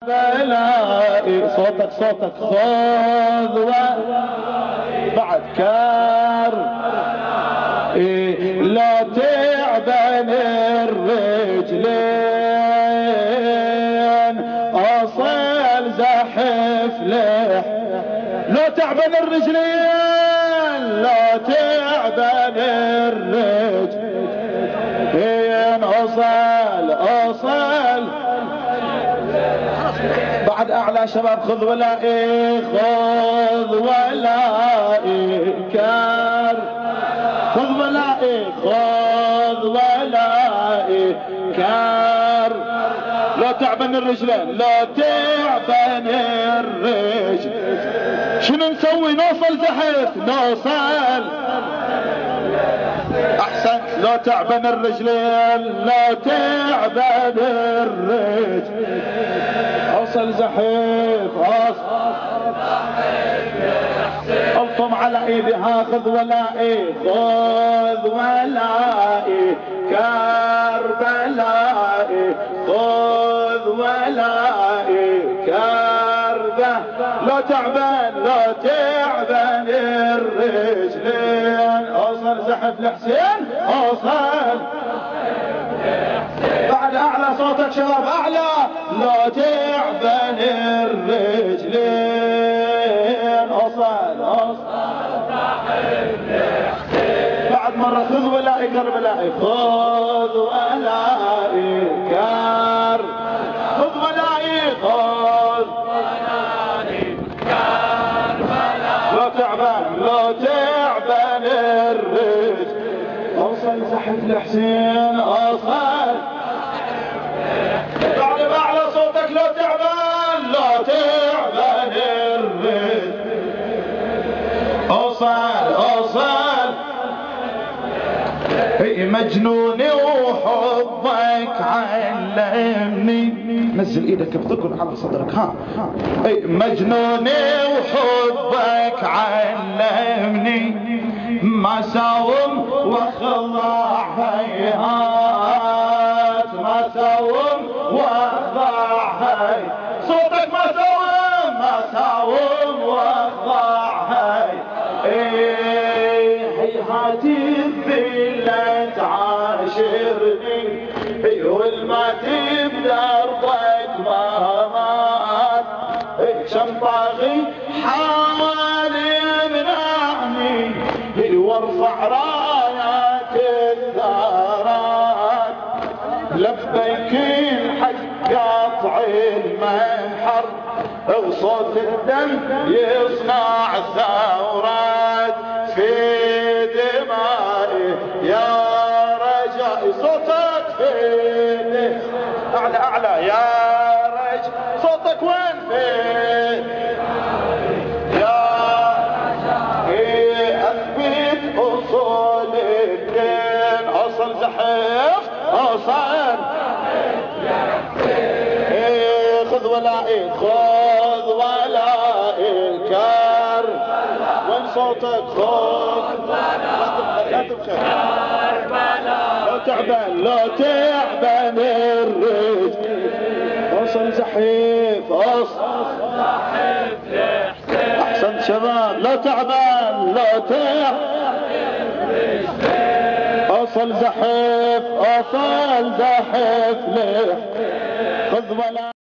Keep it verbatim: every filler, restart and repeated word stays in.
بلائي صوتك صوتك خذ بعد كار لا تعبان الرجلين اصل زحف له لا تعبان الرجلين لا تعبان الرجلين اصل اصل بعد اعلى شباب خذ ولائي خذ ولائي كار خذ ولائي خذ ولائي كار لا تعبن الرجلين لا تعبن الرجل شنو نسوي نوصل زحف نوصل احسن لا تعبن الرجلين لا تعبن الرجل اوصل زحف اوصل الطم على ايدي ها خذ ولائي خذ ولائي كربلائي خذ ولائي كربه لا تعبان لا تعبان الرجلين اوصل زحف لحسين اوصل بعد اعلى صوتك شباب اعلى لا تعبان الرجلين اوصل اوصل بعد مرة خذ ولائي كربلائي خذ ولائي كر خذ ولائي خذ ولائي كربلائي لا تعبان لا تعبان الرجل اوصل زحف لحسين اوصل بعد باعلى صوتك لا تعبان لا تعبان الرجل اوصل اوصل مجنوني وحبك علمني نزل ايدك بذكر على صدرك ها مجنوني وحبك علمني ما ساوم واخضع هيهات ما ساوم واخضع هي صوتك ما ساوم ما ساوم واخضع هي هيهاتي الذلة تعاشرني والماتي بدربك ما مات شم طاغي حاول يمنعني وارفع رايات الثارات لبيك الحق قاطع المنحر وصوت الدم يصنع ثورات في دمائي يا رجائي صوتك فين اعلى اعلى يا رج صوتك وين فين يا رجائي اثبت اصول الدين اوصل زحف اوصل خذ ولائي خذ ولائي الكار وين صوتك خذ لا تبكي لا تعبان لا تعبان الرجل اوصل زحيف اوصل احسنت شباب لا تعبان لا تعبان اوصل زحيف اوصل زحيف ليه خذ ولا